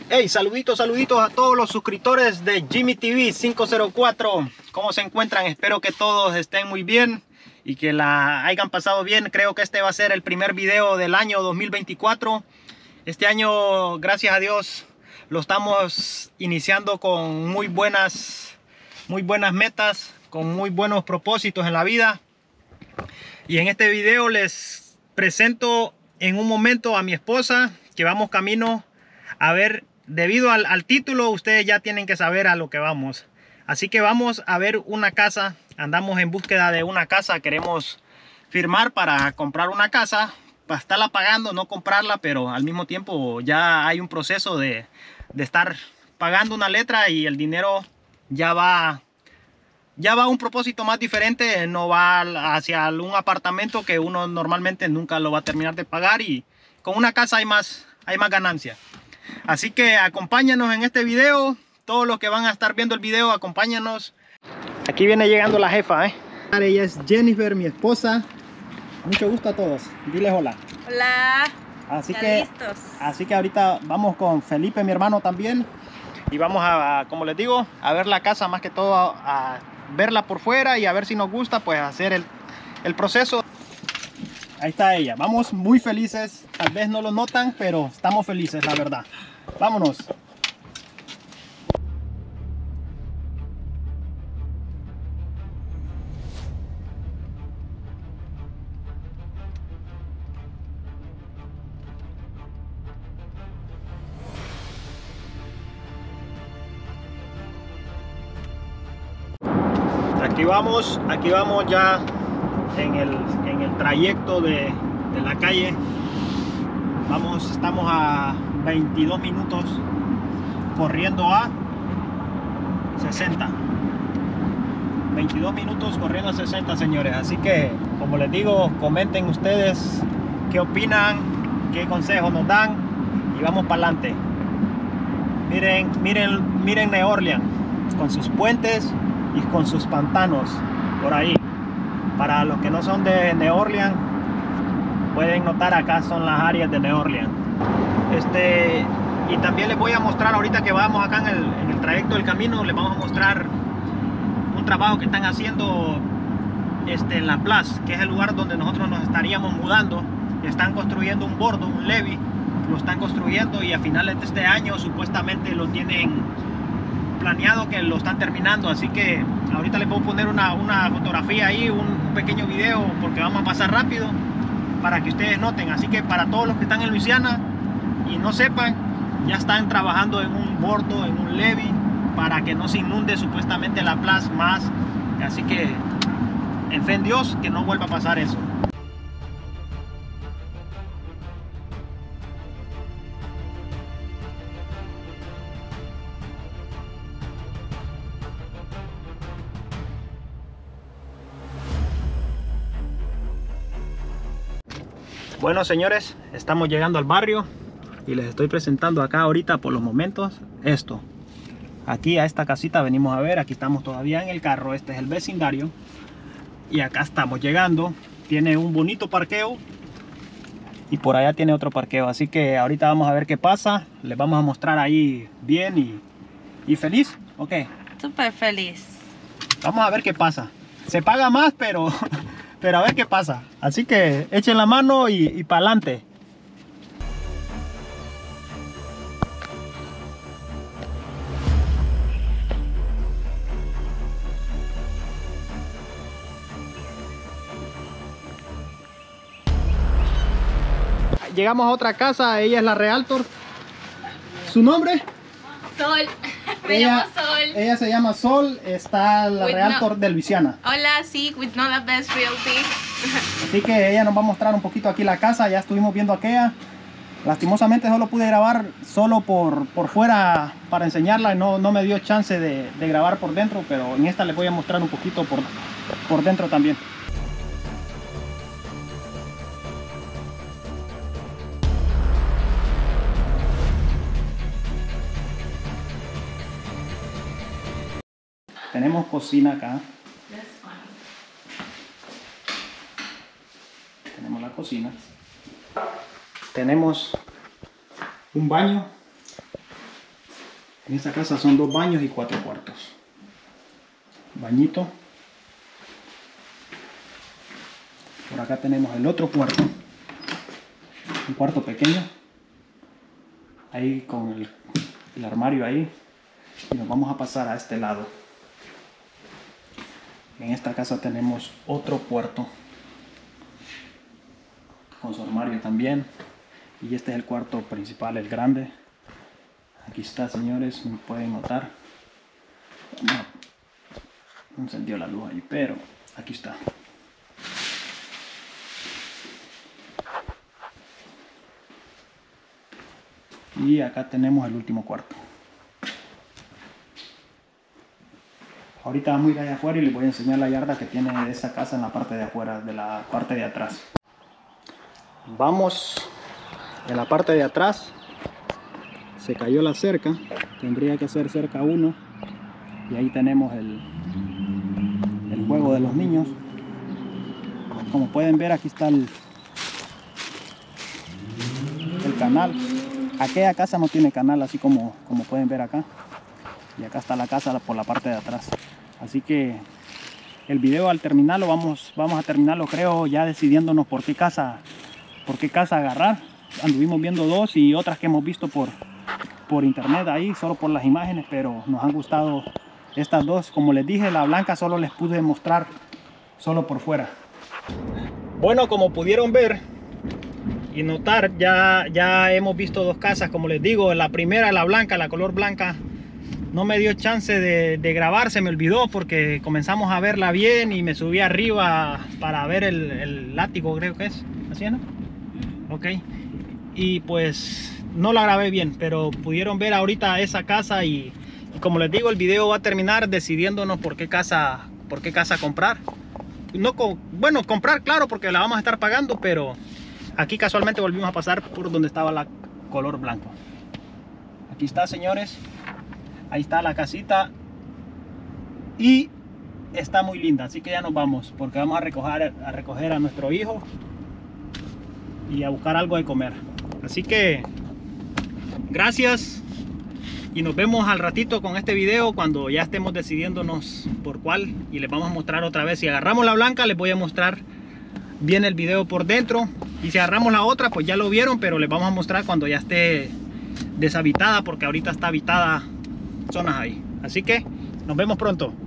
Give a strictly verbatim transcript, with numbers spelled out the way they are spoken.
Hey, saluditos, saluditos a todos los suscriptores de Jimmy T V cinco cero cuatro. ¿Cómo se encuentran? Espero que todos estén muy bien y que la hayan pasado bien. Creo que este va a ser el primer video del año dos mil veinticuatro. Este año, gracias a Dios, lo estamos iniciando con muy buenas, muy buenas metas, con muy buenos propósitos en la vida. Y en este video les presento en un momento a mi esposa, que vamos camino a ver. Debido al, al título, ustedes ya tienen que saber a lo que vamos. Así que vamos a ver una casa. Andamos en búsqueda de una casa. Queremos firmar para comprar una casa, para estarla pagando, no comprarla, pero al mismo tiempo ya hay un proceso de, de estar pagando una letra y el dinero ya va ya va a un propósito más diferente. No va hacia un apartamento que uno normalmente nunca lo va a terminar de pagar, y con una casa hay más, hay más ganancia. Así que acompáñanos en este video. Todos los que van a estar viendo el video, acompáñanos. Aquí viene llegando la jefa, ¿eh? Ella es Jennifer, mi esposa. Mucho gusto a todos. Diles hola. Hola. Así ya que, listos. así que ahorita vamos con Felipe, mi hermano, también. Y vamos a, como les digo, a ver la casa, más que todo a, a verla por fuera y a ver si nos gusta, pues hacer el, el proceso. Ahí está ella. Vamos muy felices. Tal vez no lo notan, pero estamos felices, la verdad. Vámonos. Aquí vamos, aquí vamos ya en el, en el trayecto de, de la calle. Vamos, estamos a veintidós minutos corriendo a sesenta. veintidós minutos corriendo a sesenta, señores. Así que, como les digo, comenten ustedes qué opinan, qué consejos nos dan y vamos para adelante. Miren, miren, miren New Orleans con sus puentes y con sus pantanos por ahí. Para los que no son de New Orleans, pueden notar acá son las áreas de New Orleans. Este, y también les voy a mostrar ahorita que vamos acá en el, en el trayecto del camino, les vamos a mostrar un trabajo que están haciendo este, en La Plaza, que es el lugar donde nosotros nos estaríamos mudando. Están construyendo un bordo, un levee, lo están construyendo y a finales de este año supuestamente lo tienen planeado que lo están terminando. Así que ahorita les voy a poner una, una fotografía ahí, un, un pequeño video, porque vamos a pasar rápido para que ustedes noten. Así que para todos los que están en Luisiana y no sepan, ya están trabajando en un bordo, en un levee, para que no se inunde supuestamente la plaza más. Así que en fe en Dios que no vuelva a pasar eso. Bueno, señores, estamos llegando al barrio y les estoy presentando acá ahorita por los momentos esto. Aquí a esta casita venimos a ver. Aquí estamos todavía en el carro. Este es el vecindario y acá estamos llegando. Tiene un bonito parqueo y por allá tiene otro parqueo. Así que ahorita vamos a ver qué pasa. Les vamos a mostrar ahí bien y, y feliz. Ok, Súper feliz. vamos a ver qué pasa. Se paga más, pero pero a ver qué pasa. Así que echen la mano y, y para adelante. Llegamos a otra casa. Ella es la realtor. ¿Su nombre? Sol. Me ella, llamo Sol. Ella se llama Sol. Está la With realtor no- de Luisiana. Hola, sí, with No The Best Realty. Así que ella nos va a mostrar un poquito aquí la casa. Ya estuvimos viendo aquella. Lastimosamente solo pude grabar solo por, por fuera para enseñarla y no, no me dio chance de, de grabar por dentro, pero en esta les voy a mostrar un poquito por, por dentro también. Tenemos cocina acá. Tenemos la cocina. Tenemos un baño En esta casa son dos baños y cuatro cuartos. Bañito. Por acá tenemos el otro cuarto. Un cuarto pequeño. Ahí con el, el armario ahí. Y nos vamos a pasar a este lado. En esta casa tenemos otro cuarto. Con su armario también. Y este es el cuarto principal, el grande. Aquí está, señores, me pueden notar. No, no encendió la luz ahí, pero aquí está. Y acá tenemos el último cuarto. Ahorita vamos a ir allá afuera y les voy a enseñar la yarda que tiene esa casa en la parte de afuera, de la parte de atrás. Vamos en la parte de atrás. Se cayó la cerca, tendría que ser cerca uno. Y ahí tenemos el, el juego de los niños. Como pueden ver, aquí está el, el canal. Aquella casa no tiene canal, así como, como pueden ver acá. Y acá está la casa por la parte de atrás. Así que el video, al terminarlo, vamos, vamos a terminarlo, creo, ya decidiéndonos por qué casa, por qué casa agarrar. Anduvimos viendo dos y otras que hemos visto por, por internet ahí, solo por las imágenes, pero nos han gustado estas dos. Como les dije, la blanca solo les pude mostrar solo por fuera. Bueno, como pudieron ver y notar, ya, ya hemos visto dos casas. Como les digo, la primera, la blanca, la color blanca, no me dio chance de, de grabar, se me olvidó porque comenzamos a verla bien y me subí arriba para ver el, el látigo, creo que es, ¿así no? Ok, y pues no la grabé bien, pero pudieron ver ahorita esa casa y, y como les digo, el video va a terminar decidiéndonos por qué casa, por qué casa comprar. No, bueno, comprar, claro, porque la vamos a estar pagando, pero aquí casualmente volvimos a pasar por donde estaba la color blanco. Aquí está, señores. Ahí está la casita y está muy linda, así que ya nos vamos porque vamos a recoger, a recoger a nuestro hijo y a buscar algo de comer. Así que gracias y nos vemos al ratito con este video cuando ya estemos decidiéndonos por cuál, y les vamos a mostrar otra vez. Si agarramos la blanca, les voy a mostrar bien el video por dentro, y si agarramos la otra, pues ya lo vieron, pero les vamos a mostrar cuando ya esté deshabitada, porque ahorita está habitada zonas ahí. Así que nos vemos pronto.